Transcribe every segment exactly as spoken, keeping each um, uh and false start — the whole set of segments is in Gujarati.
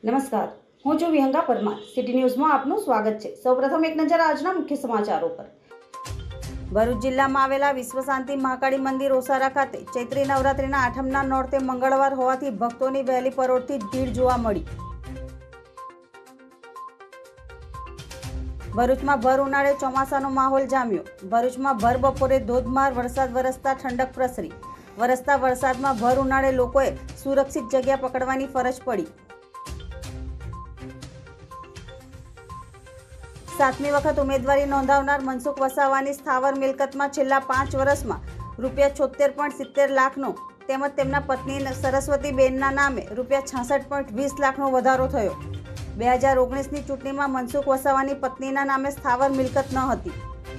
નમસ્કાર, હું છું વિહંગા પરમાર. સિટી ન્યૂઝમાં આપનું સ્વાગત છે. સૌપ્રથમ એક નજર આજના મુખ્ય સમાચારો પર. ભરૂચ જિલ્લામાં આવેલા વિશ્વ શાંતિ મહાકાળી મંદિર ઓસારા ખાતે ચૈત્રી નવરાત્રિના આઠમના નોરતે મંગળવાર હોવાથી ભક્તોની વહેલી પરોઢથી જ ભીડ જોવા મળી. ભરૂચમાં ભર ઉનાળે ચોમાસાનો માહોલ જામ્યો. ભરૂચમાં ભર બપોરે ધોધમાર વરસાદ વરસતા ઠંડક પ્રસરી. વરસતા વરસાદમાં ભર ઉનાળે લોકોએ સુરક્ષિત જગ્યા પકડવાની ફરજ પડી. સાતમી વખત ઉમેદવારી નોંધાવનાર મનસુખ વસાવાની સ્થાવર મિલકતમાં છેલ્લા પાંચ વર્ષમાં રૂપિયા છોતેર પોઈન્ટ સિત્તેર લાખનો તેમજ તેમના પત્ની સરસ્વતીબેનના નામે રૂપિયા છાસઠ પોઈન્ટ વીસ લાખનો વધારો થયો. બે હજાર ઓગણીસની ચૂંટણીમાં મનસુખ વસાવાની પત્નીના નામે સ્થાવર મિલકત ન હતી.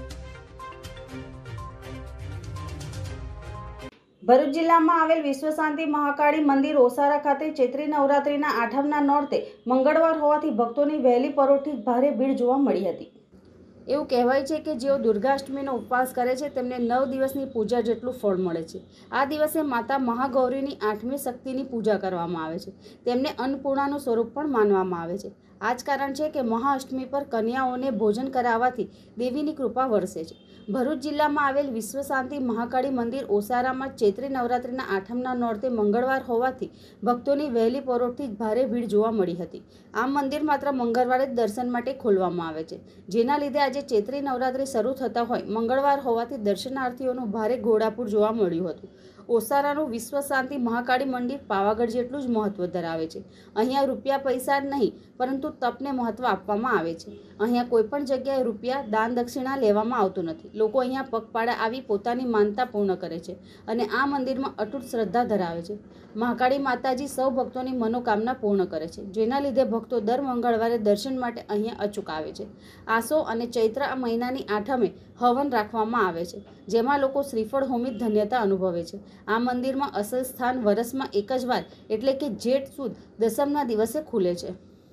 ભરૂચ જિલ્લામાં આવેલ વિશ્વ શાંતિ મહાકાળી મંદિર ઓસારા ખાતે ચૈત્રી નવરાત્રિના આઠમના નોરતે મંગળવાર હોવાથી ભક્તોની વહેલી પરોઢથી ભારે ભીડ જોવા મળી હતી. એવું કહેવાય છે કે જેઓ દુર્ગાષ્ટમીનો ઉપવાસ કરે છે તેમને નવ દિવસની પૂજા જેટલું ફળ મળે છે. આ દિવસે માતા મહાગૌરીની આઠમી શક્તિની પૂજા કરવામાં આવે છે. તેમને અન્નપૂર્ણાનું સ્વરૂપ પણ માનવામાં આવે છે. આ જ કારણ છે કે મહાઅષ્ટમી પર કન્યાઓને ભોજન કરાવવાથી દેવીની કૃપા વરસે છે. ભરૂચ જિલ્લામાં આવેલ વિશ્વ શાંતિ મહાકાળી મંદિર ઓસારામાં ચૈત્રી નવરાત્રિના આઠમના નોરતે મંગળવાર હોવાથી ભક્તોની વહેલી પરોઢથી જ ભારે ભીડ જોવા મળી હતી. આ મંદિર માત્ર મંગળવારે જ દર્શન માટે ખોલવામાં આવે છે, જેના લીધે આજે ચૈત્રી નવરાત્રિ શરૂ થતા હોય મંગળવાર હોવાથી દર્શનાર્થીઓનું ભારે ઘોડાપૂર જોવા મળ્યું હતું. ઓસારાનું વિશ્વ શાંતિ મહાકાળી મંદિર પાવાગઢ જેટલું જ મહત્વ ધરાવે છે. અહીંયા રૂપિયા પૈસા જ નહીં પરંતુ તપને મહત્વ આપવામાં આવે છે. અહીંયા કોઈપણ જગ્યાએ રૂપિયા દાન દક્ષિણા લેવામાં આવતું નથી. લોકો અહીંયા પગપાળા આવી પોતાની માનતા પૂર્ણ કરે છે અને આ મંદિરમાં અતૂટ શ્રદ્ધા ધરાવે છે. મહાકાળી માતાજી સૌ ભક્તોની મનોકામના પૂર્ણ કરે છે, જેના લીધે ભક્તો દર મંગળવારે દર્શન માટે અહીંયા અચૂક આવે છે. આસો અને ચૈત્ર મહિનાની આઠમે હવન રાખવામાં આવે છે, જેમાં લોકો શ્રીફળ હોમી ધન્યતા અનુભવે છે. આ મંદિરમાં અસલ સ્થાન વર્ષમાં એક જ વાર એટલે કે જેઠ સુદ દસમના દિવસે ખુલે છે.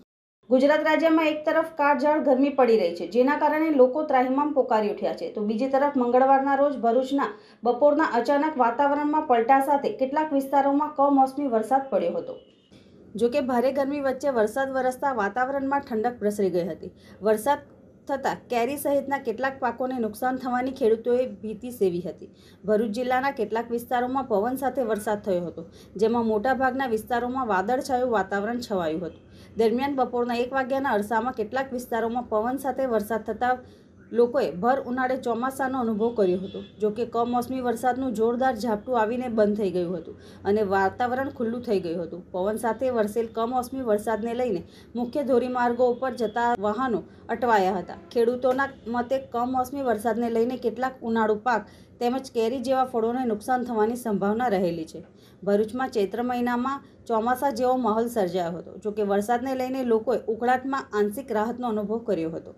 ગુજરાત રાજ્યમાં એક તરફ કાળઝાળ ગરમી પડી રહી છે, જેના કારણે લોકો ત્રાહિમામ પોકારી ઉઠ્યા છે, તો બીજી તરફ મંગળવારના રોજ ભરૂચના બપોરના અચાનક વાતાવરણમાં પલટા સાથે કેટલાક વિસ્તારોમાં કમોસમી વરસાદ પડ્યો હતો. જોકે ભારે ગરમી વચ્ચે વરસાદ વરસતા વાતાવરણમાં ઠંડક પ્રસરી ગઈ હતી. વરસાદ થતાં કેરી સહિતના કેટલાક પાકોને નુકસાન થવાની ખેડૂતોએ ભીતિ સેવી હતી. ભરૂચ જિલ્લાના કેટલાક વિસ્તારોમાં પવન સાથે વરસાદ થયો હતો, જેમાં મોટાભાગના વિસ્તારોમાં વાદળછાયું વાતાવરણ છવાયું હતું. દરમિયાન બપોરના એક વાગ્યાના અરસામાં કેટલાક વિસ્તારોમાં પવન સાથે વરસાદ થતાં લોકોએ ભર ઉનાળે ચોમાસાનો અનુભવ કર્યો હતો. જોકે કમોસમી વરસાદનું જોરદાર ઝાપટું આવીને બંધ થઈ ગયું હતું અને વાતાવરણ ખુલ્લું થઈ ગયું હતું. પવન સાથે વરસેલ કમોસમી વરસાદને લઈને મુખ્ય ધોરીમાર્ગો ઉપર જતા વાહનો અટવાયા હતા. ખેડૂતોના મતે કમોસમી વરસાદને લઈને કેટલાક ઉનાળુ પાક તેમજ કેરી જેવા ફળોને નુકસાન થવાની સંભાવના રહેલી છે. ભરૂચમાં ચૈત્ર મહિનામાં ચોમાસા જેવો માહોલ સર્જાયો હતો. જોકે વરસાદને લઈને લોકોએ ઉકળાટમાં આંશિક રાહતનો અનુભવ કર્યો હતો.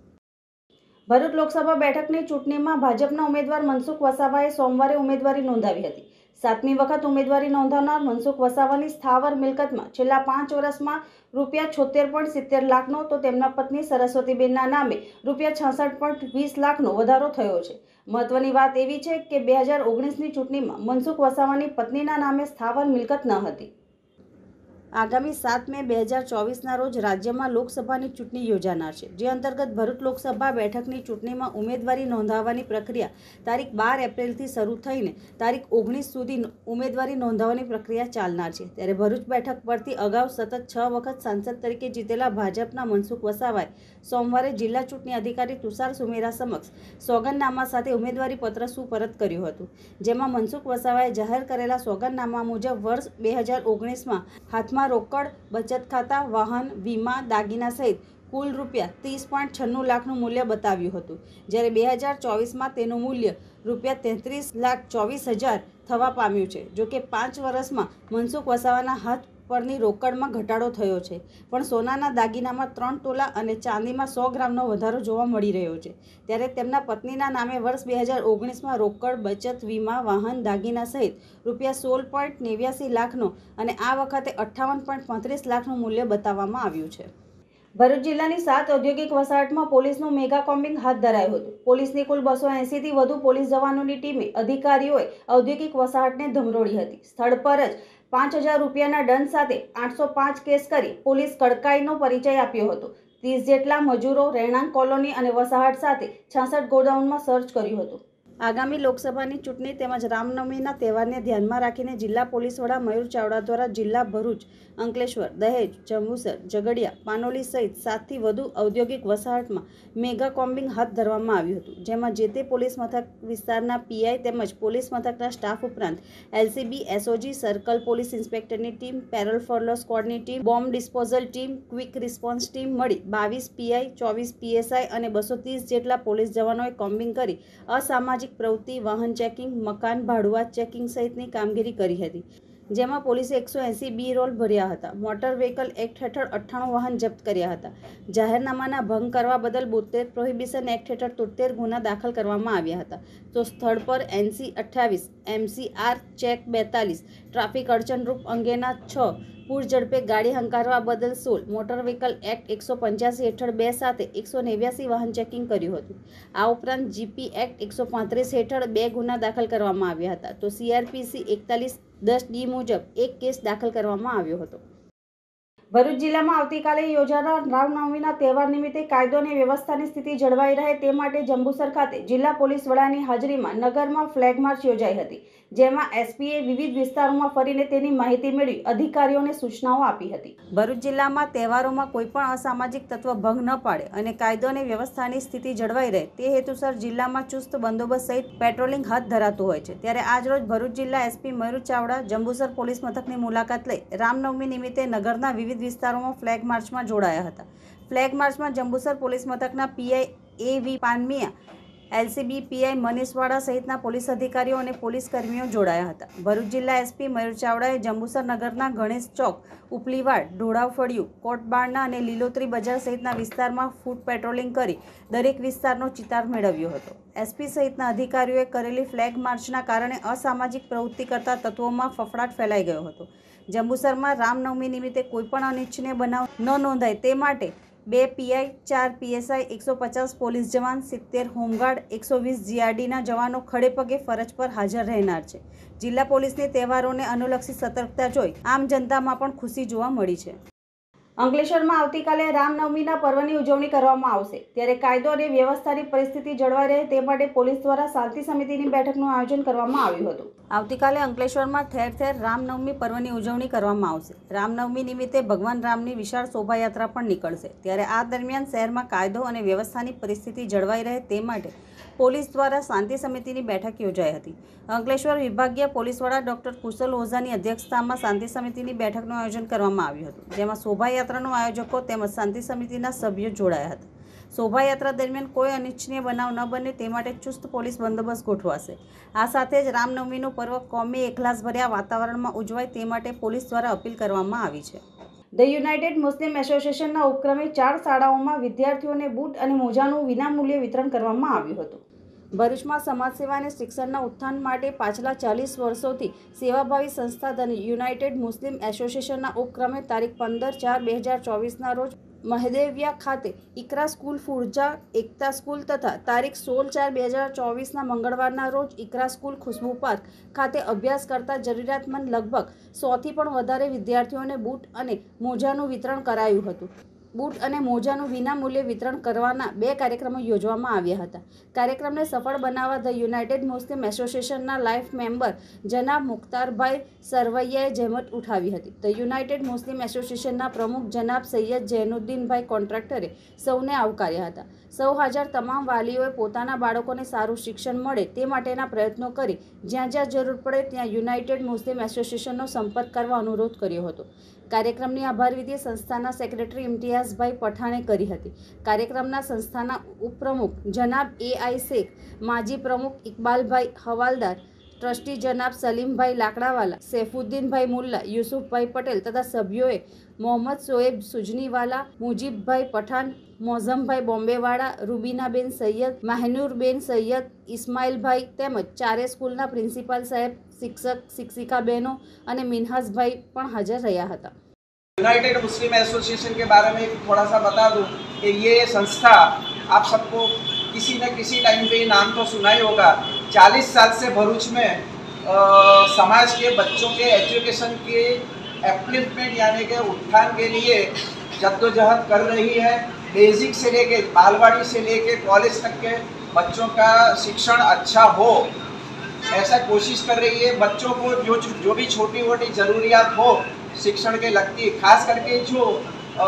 ભરૂચ લોકસભા બેઠકની ચૂંટણીમાં ભાજપના ઉમેદવાર મનસુખ વસાવાએ સોમવારે ઉમેદવારી નોંધાવી હતી. સાતમી વખત ઉમેદવારી નોંધાવનાર મનસુખ વસાવાની સ્થાવર મિલકતમાં છેલ્લા પાંચ વર્ષમાં રૂપિયા છોતેર પોઈન્ટ સિત્તેર લાખનો તો તેમના પત્ની સરસ્વતીબેનના નામે રૂપિયા છાસઠ પોઈન્ટ વીસ લાખનો વધારો થયો છે. મહત્વની વાત એવી છે કે બે હજાર ઓગણીસની ચૂંટણીમાં મનસુખ વસાવાની પત્નીના નામે સ્થાવર મિલકત ન હતી. આગામી સાત મે બે હજાર ચોવીસના રોજ રાજ્યમાં લોકસભાની ચૂંટણી યોજાનાર છે, જે અંતર્ગત ભરૂચ લોકસભા બેઠકની ચૂંટણીમાં ઉમેદવારી નોંધાવવાની પ્રક્રિયા તારીખ બાર એપ્રિલથી શરૂ થઈને તારીખ ઓગણીસ સુધી ઉમેદવારી નોંધાવવાની પ્રક્રિયા ચાલનાર છે. ત્યારે ભરૂચ બેઠક પરથી અગાઉ સતત છ વખત સાંસદ તરીકે જીતેલા ભાજપના મનસુખ વસાવાએ સોમવારે જિલ્લા ચૂંટણી અધિકારી તુષાર સુમેરા સમક્ષ સોગંદનામા સાથે ઉમેદવારી પત્ર સુપરત કર્યું હતું, જેમાં મનસુખ વસાવાએ જાહેર કરેલા સોગંદનામા મુજબ વર્ષ બે હજાર ઓગણીસમાં હાથમાં રોકડ, બચત ખાતા, વાહન, વીમા, દાગીના સહિત કુલ રૂપિયા ત્રીસ પોઈન્ટ છન્નું લાખનું મૂલ્ય બતાવ્યું હતું. જ્યારે બે હજાર ચોવીસમાં તેનું મૂલ્ય રૂપિયા તેત્રીસ લાખ ચોવીસ હજાર થવા પામ્યું છે. જોકે પાંચ વર્ષમાં મનસુખ વસાવાના હાથ પરની રોકડમાં ઘટાડો થયો છે, પણ સોનાના દાગીનામાં ત્રણ તોલા અને ચાંદીમાં સો ગ્રામનો વધારો જોવા મળી રહ્યો છે. ત્યારે તેમના પત્નીના નામે વર્ષ બે હજાર ઓગણીસમાં રોકડ, બચત, વીમા, વાહન, દાગીના સહિત રૂપિયા સોળ પોઈન્ટ નેવ્યાસી લાખનો અને આ વખતે અઠ્ઠાવન પોઈન્ટ પાંત્રીસ લાખનું મૂલ્ય બતાવવામાં આવ્યું છે. ભરૂચ જિલ્લાની સાત ઔદ્યોગિક વસાહતમાં પોલીસનું મેગા કોમ્બિંગ હાથ ધરાયું હતું. પોલીસની કુલ બસો એંસીથી વધુ પોલીસ જવાનોની ટીમે અધિકારીઓએ ઔદ્યોગિક વસાહતને ધમરોળી હતી. સ્થળ પર જ પાંચ હજાર રૂપિયાના દંડ સાથે આઠસો પાંચ કેસ કરી પોલીસ કડકાઈનો પરિચય આપ્યો હતો। ત્રીસ જેટલા મજૂરો, રહેણાંક કોલોની અને વસાહત સાથે છાસઠ ગોડાઉનમાં સર્ચ કર્યું હતું। આગામી લોકસભાની ચૂંટણી તેમજ રામનવમીના તહેવારને ધ્યાનમાં રાખીને જિલ્લા પોલીસ વડા મયુર ચાવડા દ્વારા જિલ્લા ભરૂચ, અંકલેશ્વર, દહેજ, જંબુસર, ઝઘડિયા, પાનોલી સહિત સાતથી વધુ ઔદ્યોગિક વસાહતમાં મેગા કોમ્બિંગ હાથ ધરવામાં આવ્યું હતું, જેમાં જે તે પોલીસ મથક વિસ્તારના પીઆઈ તેમજ પોલીસ મથકના સ્ટાફ ઉપરાંત એલસીબી, એસઓજી, સર્કલ પોલીસ ઇન્સ્પેક્ટરની ટીમ, પેરોલ ફોલો સ્ક્વોડની team, bomb disposal team, quick response team મળી બાવીસ પીઆઈ, ચોવીસ પીએસઆઈ અને બસો ત્રીસ જેટલા પોલીસ જવાનોએ કોમ્બિંગ કરી અસામાજિક પ્રવૃત્તિ, વાહન ચેકિંગ, મકાન ભાડુઆત ચેકિંગ સહિતની કામગીરી કરી હતી, જેમાં પોલીસે એકસો એંસી બી રોલ ભર્યા હતા। મોટર વ્હીકલ એક્ટ હેઠળ અઠ્ઠાણું વાહન જપ્ત કર્યા હતા। જાહેરનામાના ભંગ કરવા બદલ બોતેર, પ્રોહિબિશન એક્ટ હેઠળ તોતેર ગુના દાખલ કરવામાં આવ્યા હતા। તો સ્થળ પર એનસી અઠ્યાવીસ, એમસીઆર ચેક બેતાલીસ, ટ્રાફિક અડચણરૂપ અંગેના છ, પૂર ઝડપે ગાડી હંકારવા બદલ સોળ, મોટર વ્હીકલ એક્ટ એકસો પંચ્યાસી હેઠળ બે સાથે એકસો નેવ્યાસી વાહન ચેકિંગ કર્યું હતું। આ ઉપરાંત જીપી એક્ટ એકસો પાંત્રીસ હેઠળ બે ગુના દાખલ કરવામાં આવ્યા હતા। તો સીઆરપીસી એકતાલીસ દસ ડી મુજબ એક કેસ દાખલ કરવામાં આવ્યો હતો। ભરૂચ જિલ્લામાં આવતીકાલે યોજાનાર રામનવમીના તહેવાર નિમિત્તે કાયદો અને વ્યવસ્થાની સ્થિતિ જળવાઈ રહે તે માટે જંબુસર ખાતે જિલ્લા પોલીસ વડાની હાજરીમાં નગરમાં ફ્લેગ માર્ચ યોજાઈ હતી, જેમાં એસપીએ વિવિધ વિસ્તારોમાં ફરીને તેની માહિતી મેળવી અધિકારીઓને સૂચનાઓ આપી હતી। ભરૂચ જિલ્લામાં તહેવારોમાં કોઈપણ અસામાજિક તત્વ ભંગ ન પાડે અને કાયદો અને વ્યવસ્થાની સ્થિતિ જળવાઈ રહે તે હેતુસર જિલ્લામાં ચુસ્ત બંદોબસ્ત સહિત પેટ્રોલિંગ હાથ ધરાતું હોય છે। ત્યારે આજરોજ ભરૂચ જિલ્લા એસપી મયુર ચાવડા જંબુસર પોલીસ મથકની મુલાકાત લઈ રામનવમી નિમિત્તે નગરના વિવિધ વિસ્તારોમાં ફ્લેગ માર્ચમાં જોડાયા હતા। ફ્લેગ માર્ચમાં જંબુસર પોલીસ મથકના PI A V Panmiya, LCB PI Manishvada સહિતના પોલીસ અધિકારીઓ અને પોલીસ કર્મીઓ જોડાયા હતા। ભરૂચ જિલ્લા એસપી મયુર ચાવડાએ જંબુસર નગરના ગણેશ ચોક, ઉપલીવાડ, ઢોળાવફળિયું, કોટબારણા અને લીલોતરી બજાર સહિતના વિસ્તારમાં ફૂટ પેટ્રોલિંગ કરી દરેક વિસ્તારનો ચિતાર મેળવ્યો હતો। એસપી સહિતના અધિકારીઓએ કરેલી ફ્લેગ માર્ચના કારણે અસામાજિક પ્રવૃત્તિ કરતા તત્વોમાં ફફડાટ ફેલાઈ ગયો હતો। જંબુસરમાં રામનવમી નિમિત્તે કોઈપણ અનિચ્છનીય બનાવ ન નોંધાય તે માટે બે પીઆઈ, ચાર પીએસઆઈ, એકસો પચાસ પોલીસ જવાન, સિત્તેર હોમગાર્ડ, એકસો વીસ જીઆરડીના જવાનો ખડે પગે ફરજ પર હાજર રહેનાર છે। જિલ્લા પોલીસની તહેવારોને અનુલક્ષી સતર્કતા જોઈ આમ જનતામાં પણ ખુશી જોવા મળી છે। અંકલેશ્વરમાં આવતીકાલે રામનવમીના પર્વની ઉજવણી કરવામાં આવશે, ત્યારે કાયદો અને વ્યવસ્થાની પરિસ્થિતિ જળવાઈ રહે તે માટે પોલીસ દ્વારા શાંતિ સમિતિની બેઠકનું આયોજન કરવામાં આવ્યું હતું। આવતીકાલે અંકલેશ્વરમાં ઠેર ઠેર રામનવમી પર્વની ઉજવણી કરવામાં આવશે। રામનવમી નિમિત્તે ભગવાન રામની વિશાળ શોભાયાત્રા પણ નીકળશે, ત્યારે આ દરમિયાન શહેરમાં કાયદો અને વ્યવસ્થાની પરિસ્થિતિ જળવાઈ રહે તે માટે પોલીસ દ્વારા શાંતિ સમિતિની બેઠક યોજાઈ હતી। અંકલેશ્વર વિભાગીય પોલીસ વડા ડોક્ટર કુશલ ઓઝાની અધ્યક્ષતામાં શાંતિ સમિતિની બેઠકનું આયોજન કરવામાં આવ્યું હતું, જેમાં શોભાયાત્રાનું આયોજકો તેમજ શાંતિ સમિતિના સભ્યો જોડાયા હતા। શોભાયાત્રા દરમિયાન કોઈ અનિચ્છનીય બનાવ ન બને તે માટે ચુસ્ત પોલીસ બંદોબસ્ત ગોઠવાશે। આ સાથે જ રામનવમીનું પર્વ કોમી એકલાસભર્યા વાતાવરણમાં ઉજવાય તે માટે પોલીસ દ્વારા અપીલ કરવામાં આવી છે। ધ યુનાઇટેડ મુસ્લિમ એસોસિએશનના ઉપક્રમે ચાર શાળાઓમાં વિદ્યાર્થીઓને બૂટ અને મોજાનું વિનામૂલ્યે વિતરણ કરવામાં આવ્યું હતું। ભરૂચમાં સમાજ સેવા અને શિક્ષણના ઉત્થાન માટે પાછલા ચાલીસ વર્ષોથી સેવાભાવી સંસ્થા ધ યુનાઇટેડ મુસ્લિમ એસોસિએશનના ઉપક્રમે તારીખ પંદર ચાર બે હજાર ચોવીસના રોજ મહદેવિયા ખાતે ઇકરા સ્કૂલ ફુરજા એકતા સ્કૂલ તથા તારીખ સોળ ચાર બે હજાર ચોવીસના મંગળવારના રોજ ઇકરા સ્કૂલ ખુશ્બુ પાર્ક ખાતે અભ્યાસ કરતા જરૂરિયાતમંદ લગભગ સોથી પણ વધારે વિદ્યાર્થીઓને બૂટ અને મોજાનું વિતરણ કરાયું હતું। બૂટ અને મોજાનું વિનામૂલ્યે વિતરણ કરવાના બે કાર્યક્રમો યોજવામાં આવ્યા હતા। કાર્યક્રમને સફળ બનાવવા ધ યુનાઇટેડ મુસ્લિમ એસોસિએશનના લાઈફ મેમ્બર જનાબ મુખ્તારભાઈ સરવૈયાએ જહેમત ઉઠાવી હતી। ધ યુનાઇટેડ મુસ્લિમ એસોસિએશનના પ્રમુખ જનાબ સૈયદ જૈનુદ્દીનભાઈ કોન્ટ્રાક્ટરે સૌને આવકાર્યા હતા। સૌ હાજર તમામ વાલીઓએ પોતાના બાળકોને સારું શિક્ષણ મળે તે માટેના પ્રયત્નો કરી જ્યાં જ્યાં જરૂર પડે ત્યાં યુનાઇટેડ મુસ્લિમ એસોસિએશનનો સંપર્ક કરવા અનુરોધ કર્યો હતો। કાર્યક્રમની આભાર વિધિ સંસ્થાના સેક્રેટરી ઇમ્તિયાઝભાઈ પઠાણે કરી હતી। કાર્યક્રમના સંસ્થાના ઉપપ્રમુખ જનાબ એ આઈ શેખ, માજી પ્રમુખ ઇકબાલભાઈ હવાલદાર, ટ્રસ્ટી જનાબ સલીમભાઈ લાકડાવાલા, સૈફુદ્દીનભાઈ મુલ્લા, યુસુફભાઈ પટેલ તથા સભ્યોએ મોહમ્મદ શોએબ સુજનીવાલા, મુજીબભાઈ પઠાણ, મોઝમભાઈ બોમ્બેવાળા, રૂબીનાબેન સૈયદ, માહનૂરબેન સૈયદ, ઇસ્માઇલભાઈ તેમજ ચારે સ્કૂલના પ્રિન્સિપાલ સાહેબ, शिक्षक शिक्षिका बहनों और मिनहासभाई पण हाजिर रहा था। यूनाइटेड मुस्लिम एसोसिएशन के बारे में थोड़ा सा बता दूं कि ये संस्था आप सबको किसी न किसी टाइम पे ये नाम तो सुना ही होगा। चालीस साल से भरूच में अ, समाज के बच्चों के एजुकेशन के एप्लिफ्टमेंट यानी कि उत्थान के लिए जद्दोजहद कर रही है। बेसिक से लेके बालवाड़ी से लेके कॉलेज तक के बच्चों का शिक्षण अच्छा हो ऐसा कोशिश कर रही है। बच्चों को जो जो भी छोटी मोटी ज़रूरियात हो शिक्षण के लगती, खास करके जो अ,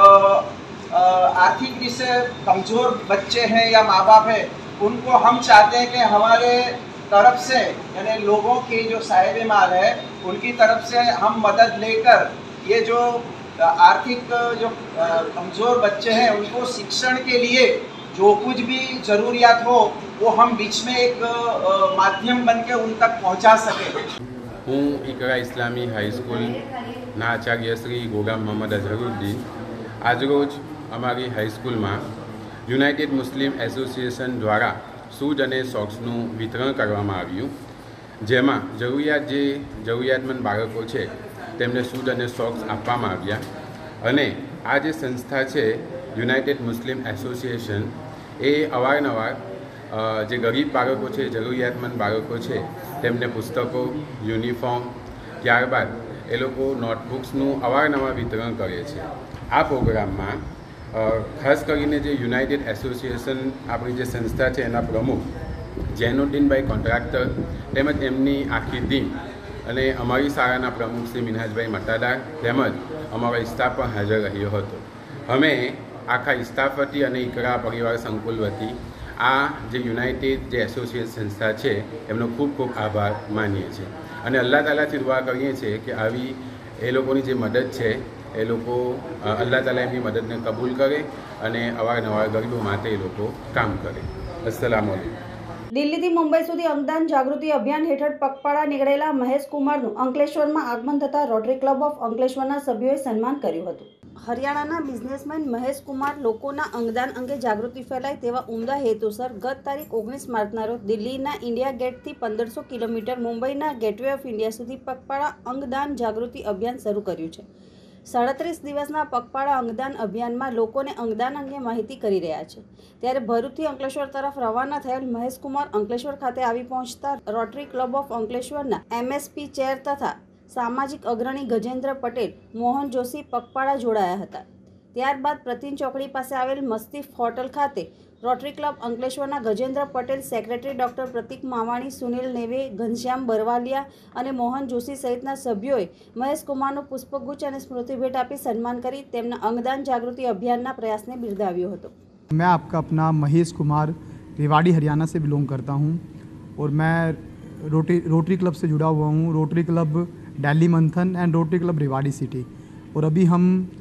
अ, आर्थिक रूप से कमज़ोर बच्चे हैं या माँ बाप हैं, उनको हम चाहते हैं कि हमारे तरफ से यानी लोगों की जो साहिब माल है उनकी तरफ से हम मदद लेकर ये जो आर्थिक जो कमज़ोर बच्चे हैं उनको शिक्षण के लिए जो कुछ भी ज़रूरियात हो वो हम बीच में एक माध्यम बन के उन तक पहुँचा सकें। હું ઇકરા ઇસ્લામી હાઈસ્કૂલના આચાર્ય શ્રી ગોગામ મોહમ્મદ અઝહરુદ્દીન આજરોજ અમારી હાઈસ્કૂલમાં યુનાઇટેડ મુસ્લિમ એસોસિએશન દ્વારા શૂઝ અને સોક્સનું વિતરણ કરવામાં આવ્યું, જેમાં જરૂરિયાત જે જરૂરિયાતમંદ બાળકો છે તેમને શૂઝ અને સોક્સ આપવામાં આવ્યા. અને આ જે સંસ્થા છે યુનાઇટેડ મુસ્લિમ એસોસિએશન એ અવારનવાર અ, જે ગરીબ બાળકો છે જરૂરિયાતમંદ બાળકો છે તેમને પુસ્તકો, યુનિફોર્મ, ત્યારબાદ એ લોકો નોટબુક્સનું અવારનવાર વિતરણ કરે છે. આ પ્રોગ્રામમાં અ, ખાસ કરીને જે યુનાઇટેડ એસોસિએશન આપણી જે સંસ્થા છે એના પ્રમુખ જૈનુદ્દીનભાઈ કોન્ટ્રાક્ટર તેમજ એમની આખી ટીમ અને અમારી શાળાના પ્રમુખ શ્રી મિનહાજભાઈ મતાદાર તેમજ અમારો સ્ટાફ પણ હાજર રહ્યો હતો. અમે આખા સ્ટાફ વતી અને ઇકરા પરિવાર સંકુલ વતી આ જે યુનાઇટેડ જે એસોસિએટ સંસ્થા છે એમનો ખૂબ ખૂબ આભાર માનીએ છીએ અને અલ્લાહ તાલાથી દુઆ કરીએ છીએ કે આવી એ લોકોની જે મદદ છે એ લોકો અ, અલ્લાહ તાલા એમની મદદને કબૂલ કરે અને અવારનવાર ગરીબો માટે એ લોકો કામ કરે. અસ્સલામુ અલૈકુમ. દિલ્હીથી મુંબઈ સુધી અંગદાન જાગૃતિ અભિયાન હેઠળ પગપાળા નીકળેલા મહેશ કુમારનું અંકલેશ્વરમાં આગમન થતાં રોટરી ક્લબ ઓફ અંકલેશ્વરના સભ્યોએ સન્માન કર્યું હતું. હરિયાણાના બિઝનેસમેન મહેશ કુમાર લોકોના અંગદાન અંગે જાગૃતિ ફેલાય તેવા ઉમદા હેતુસર ગત તારીખ ઓગણીસ માર્ચના રોજ દિલ્હીના ઇન્ડિયા ગેટથી પંદરસો કિલોમીટર મુંબઈના ગેટવે ઓફ ઇન્ડિયા સુધી પગપાળા અંગદાન જાગૃતિ અભિયાન શરૂ કર્યું છે. સાડત્રીસ દિવસના પગપાળા અંગદાન અભિયાનમાં લોકોને અંગદાન અંગે માહિતી કરી રહ્યા છે. ત્યારે ભરૂચથી અંકલેશ્વર તરફ રવાના થયેલ મહેશ કુમાર અંકલેશ્વર ખાતે આવી પહોંચતા રોટરી ક્લબ ઓફ અંકલેશ્વરના એમએસપી ચેર તથા સામાજિક અગ્રણી ગજેન્દ્ર પટેલ, મોહન જોશી પગપાળા જોડાયા હતા. ત્યારબાદ પ્રતિન ચોકડી પાસે આવેલ મસ્તીફ હોટલ ખાતે રોટરી ક્લબ અંકલેશ્વરના ગજેન્દ્ર પટેલ, સેક્રેટરી ડોક્ટર પ્રતિક માવાણી, સુનિલ નેવે, ઘનશ્યામ બરવાલિયા અને મોહન જોશી સહિતના સભ્યોએ મહેશ કુમારનું પુષ્પગુચ્છ અને સ્મૃતિભેટ આપી સન્માન કરી તેમના અંગદાન જાગૃતિ અભિયાનના પ્રયાસને બિરદાવ્યો હતો. मैं आपका अपना महेश कुमार रेवाड़ी हरियाणा से बिलोंग करता हूं और मैं रोटरी रोटरी क्लब से जुड़ा हुआ हूं. Rotary Club Delhi Manthan and Rotary Club Rewari city. और अभी हम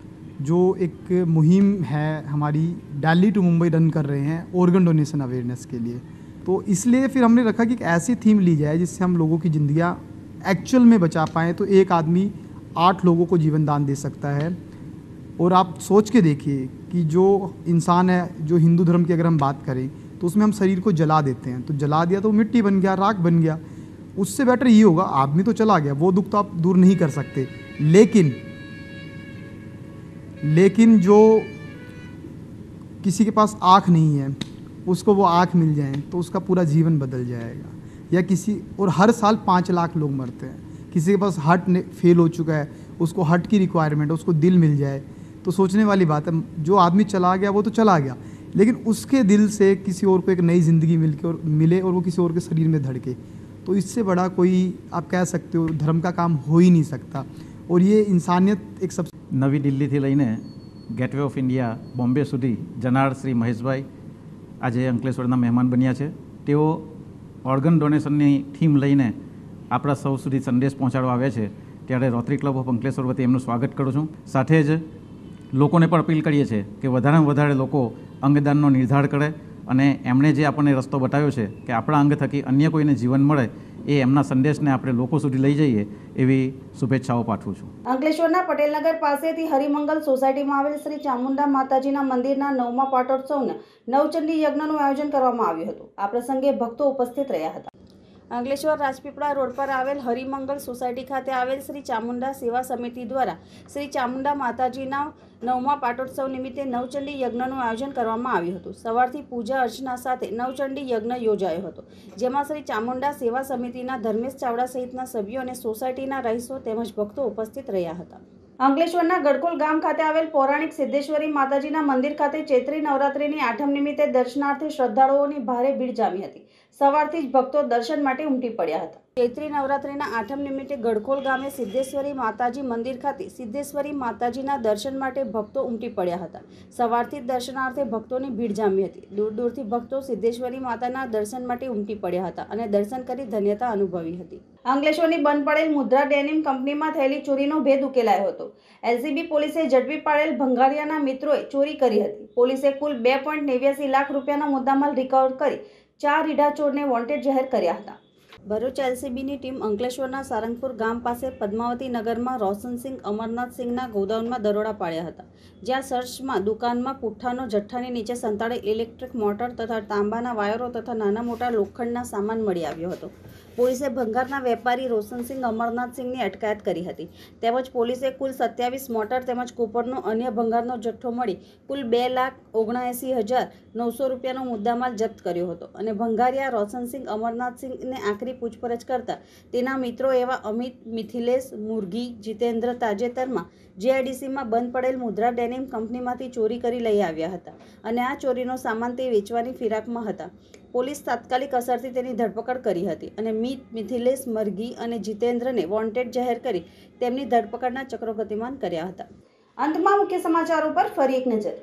जो एक मुहिम है हमारी दिल्ली टू मुंबई रन कर रहे हैं ऑर्गन डोनेशन अवेयरनेस के लिए. तो इसलिए फिर हमने रखा कि एक ऐसी थीम ली जाए जिससे हम लोगों की ज़िंदगियाँ एक्चुअल में बचा पाएँ. तो एक आदमी आठ लोगों को जीवन दान दे सकता है. और आप सोच के देखिए कि जो इंसान है, जो हिंदू धर्म की अगर हम बात करें तो उसमें हम शरीर को जला देते हैं. तो जला दिया तो मिट्टी बन गया, राख बन गया. उससे बेटर ये होगा, आदमी तो चला गया, वो दुख तो आप दूर नहीं कर सकते, लेकिन लेकिन जो किसी के पास आँख नहीं है उसको वो आँख मिल जाए तो उसका पूरा जीवन बदल जाएगा. या किसी और हर साल पाँच लाख लोग मरते हैं. किसी के पास हार्ट फेल हो चुका है, उसको हार्ट की रिक्वायरमेंट है, उसको दिल मिल जाए तो सोचने वाली बात है. जो आदमी चला गया वो तो चला गया, लेकिन उसके दिल से किसी और को एक नई ज़िंदगी मिल के और मिले और वो किसी और के शरीर में धड़के, तो इससे बड़ा कोई आप कह सकते हो धर्म का काम हो ही नहीं सकता. और ये इंसानियत एक सब નવી દિલ્હીથી લઈને ગેટવે ઓફ ઇન્ડિયા બોમ્બે સુધી જનાર શ્રી મહેશભાઈ આજે અંકલેશ્વરના મહેમાન બન્યા છે. તેઓ ઓર્ગન ડોનેશનની થીમ લઈને આપણા સૌ સુધી સંદેશ પહોંચાડવા આવ્યા છે. ત્યારે રોટરી ક્લબ ઓફ અંકલેશ્વર વતી એમનું સ્વાગત કરું છું. સાથે જ લોકોને પણ અપીલ કરીએ છીએ કે વધારેમાં વધારે લોકો અંગદાનનો નિર્ધાર કરે અને એમણે જે આપણને રસ્તો બતાવ્યો છે કે આપણા અંગ થકી અન્ય કોઈને જીવન મળે એ એમના સંદેશને આપણે લોકો સુધી લઈ જઈએ એવી શુભેચ્છાઓ પાઠવું છું. અંકલેશ્વરના પટેલનગર પાસેથી હરિમંગલ સોસાયટીમાં આવેલ શ્રી ચામુંડા માતાજીના મંદિરના નવમા પાટોત્સવના નવચંડી યજ્ઞનું આયોજન કરવામાં આવ્યું હતું. આ પ્રસંગે ભક્તો ઉપસ્થિત રહ્યા હતા. અંકલેશ્વર રાજપીપળા રોડ પર આવેલ હરિમંગલ સોસાયટી ખાતે આવેલ શ્રી ચામુંડા સેવા સમિતિ દ્વારા શ્રી ચામુંડા માતાજીના નવમા પાટોત્સવ નિમિત્તે નવચંડી યજ્ઞનું આયોજન કરવામાં આવ્યું હતું. સવારથી પૂજા અર્ચના સાથે નવચંડી યજ્ઞ યોજાયો હતો, જેમાં શ્રી ચામુંડા સેવા સમિતિના ધર્મેશ ચાવડા સહિતના સભ્યો અને સોસાયટીના રહીશો તેમજ ભક્તો ઉપસ્થિત રહ્યા હતા. અંકલેશ્વરના ગડકોલ ગામ ખાતે આવેલ પૌરાણિક સિદ્ધેશ્વરી માતાજીના મંદિર ખાતે ચૈત્રી નવરાત્રિની આઠમ નિમિત્તે દર્શનાર્થે શ્રદ્ધાળુઓની ભારે ભીડ જામી હતી. સવારથી જ ભક્તો દર્શન માટે ઉમટી પડ્યા હતા. ચૈત્રી નવરાત્રિના આઠમ નિમિત્તે ગડકોલ ગામે સિદ્ધેશ્વરી માતાજી મંદિર ખાતે સિદ્ધેશ્વરી માતાજીના દર્શન માટે ભક્તો ઉમટી પડ્યા હતા. સવારથી જ દર્શનાર્થે ભક્તોની ભીડ જામી હતી. દૂર દૂરથી ભક્તો સિદ્ધેશ્વરી માતાના દર્શન માટે ઉમટી પડ્યા હતા અને દર્શન કરી ધન્યતા અનુભવી હતી. અંકલેશ્વરની બંધ પડેલ મુદ્રા ડેનિમ કંપનીમાં થયેલી ચોરીનો ભેદ ઉકેલાયો હતો. એલસીબી પોલીસે ઝડપી પાડેલ ભંગારિયાના મિત્રોએ ચોરી કરી હતી. પોલીસે કુલ બે પોઈન્ટ નેવ્યાસી લાખ રૂપિયાનો મુદ્દામાલ રિકવર કરી ચાર રીઢા ચોરને વોન્ટેડ જાહેર કર્યા હતા. ભરૂચ એલસીબીની ટીમ અંકલેશ્વરના સારંગપુર ગામ પાસે પદ્માવતી નગરમાં રોશનસિંહ અમરનાથસિંહના ગોદાઉનમાં દરોડા પાડ્યા હતા, જ્યાં સર્ચમાં દુકાનમાં પુઠ્ઠાનો જથ્થાની નીચે સંતાડેલ ઇલેક્ટ્રિક મોટર તથા તાંબાના વાયરો તથા નાના મોટા લોખંડના સામાન મળી આવ્યો હતો. પોલીસે ભંગારના વેપારી રોશનસિંહ અમરનાથસિંહની અટકાયત કરી હતી. તેમજ પોલીસે કુલ સત્યાવીસ મોટર તેમજ કૂપરનો અન્ય ભંગારનો જથ્થો મળી કુલ બે લાખ ઓગણએંસી હજાર નવસો રૂપિયાનો મુદ્દામાલ જપ્ત કર્યો હતો અને ભંગારિયા રોશનસિંહ અમરનાથસિંહને આખરી પૂછપરછ કરતા તેના મિત્રો એવા અમિત, મિથિલેશ, મુરઘી, જીતેન્દ્ર તાજેતરમાં જીઆઈડીસીમાં બંધ પડેલ મુદ્રા ડેનિમ કંપનીમાંથી ચોરી કરી લઈ આવ્યા હતા અને આ ચોરીનો સામાન તે વેચવાની ફિરાકમાં હતા. પોલીસ તાત્કાલિક અસરથી તેની ધરપકડ કરી હતી અને મિત, મિથિલેશ, મરઘી અને જીતેન્દ્રને વોન્ટેડ જાહેર કરી તેમની ધરપકડના ચક્રો ગતિમાન કર્યા હતા. અંતમાં મુખ્ય સમાચારો પર ફરી એક નજર.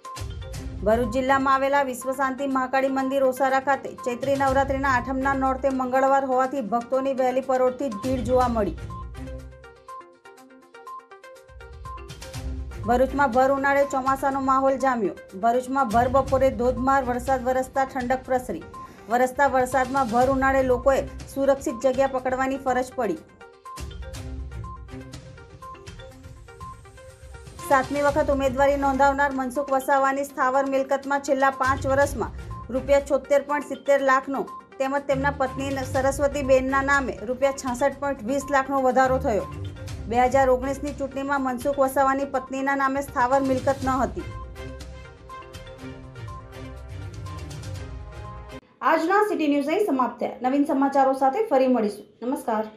ભરૂચ જિલ્લામાં આવેલા વિશ્વ શાંતિ મહાકાળી મંદિર ઓસારા ખાતે ચૈત્રી નવરાત્રિના આઠમના નોરતે મંગળવાર હોવાથી ભક્તોની વહેલી પરોઢથી જ ભીડ જોવા મળી. ભરૂચમાં ભર ઉનાળે ચોમાસાનો માહોલ જામ્યો. ભરૂચમાં ભર બપોરે ધોધમાર વરસાદ વરસતા ઠંડક પ્રસરી. વરસતા વરસાદમાં ભર ઉનાળે લોકોએ સુરક્ષિત જગ્યા પકડવાની ફરજ પડી. સાતમી વખત ઉમેદવારી નોંધાવનાર મનસુખ વસાવાની સ્થાવર મિલકતમાં છેલ્લા પાંચ વર્ષમાં રૂપિયા છોતેર પોઈન્ટ સિત્તેર લાખનો તેમજ તેમના પત્ની સરસ્વતીબેનના નામે રૂપિયા છાસઠ પોઈન્ટ વીસ લાખનો વધારો થયો. બે હજાર ઓગણીસની ચૂંટણીમાં મનસુખ વસાવાની પત્નીના નામે સ્થાવર મિલકત ન હતી. આજના સિટી ન્યૂઝ અહીં સમાપ્ત થયા. નવીન સમાચારો સાથે ફરી મળીશું. નમસ્કાર.